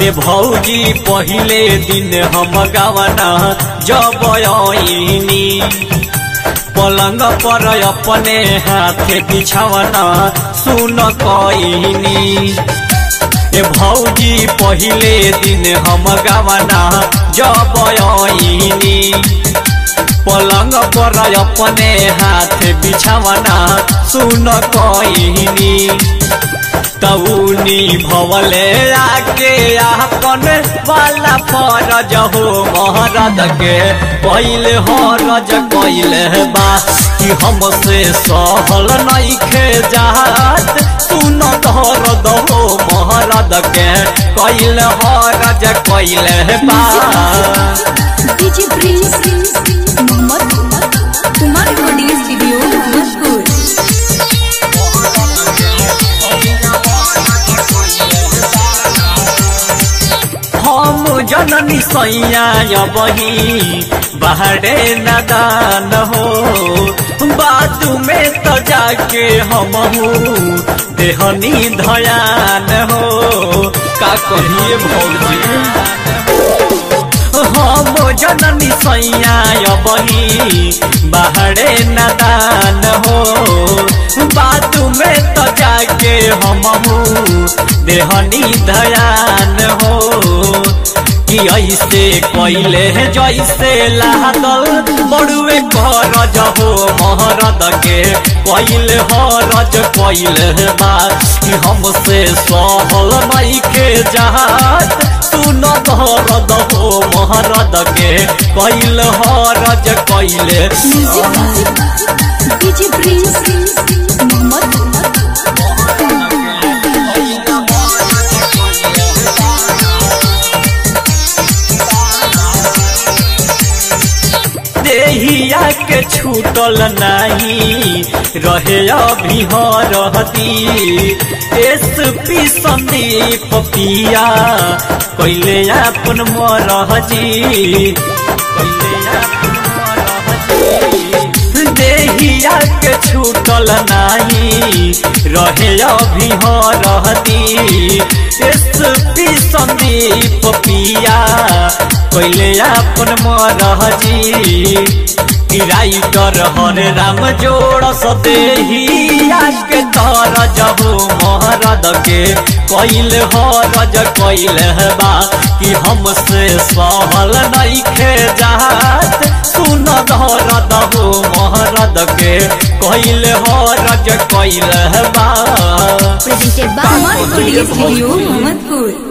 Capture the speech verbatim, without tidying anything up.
ए भौजी पहिले दिन हम गावना जब आईनी पलंग पर अपने हाथे बिछावना सुन कईनी। ए भौजी पहिले दिन हम गावना जब आईनी पलंग पर अपने हाथे बिछावना सुन कईनी। तउनी भवले आके आपन वाला फरज हो महरद के पहले हरज कइले बा कि हमसे सहल नइखे जात सुन दर्द हो महरद के कइले हरज कइले बा। DJ Prince Mohammad Kumar audio studio मजबूर। हम जननी सैया बही बाहरे नदान हो बात में तो जाके हम देहनी धयान हो का कहिए भौजी। हम जननी सैया बही बाहरे नदान हो बात में तो जाके हम देहनी धयान हो कि ऐसे कइले जैसे लागल बड़ुए करज हो महरद के कइले हरज कइले बा कि हमसे सहल नइखे जात सुन दर्द हो महरद के कइले हरज कइले। डीजे प्रिंस मोहम्मद देहिया के छूटल नहीं रहे अभी रहती एसपी संदीप पिया कइले अपन मरहजी देहिया के छूटल नहीं रहे अभी रहती एसपी संदीप पिया कइले अपन मरहजी। राइटर हर राम जोड़ सदेहिया के तरज हो महरद के कइले हरज कइले बा कि हमसे सहल नइखे जात सुन दर्द हो महरद के कइले हरज कइले बा। Presented by audio studio Mohammadpur.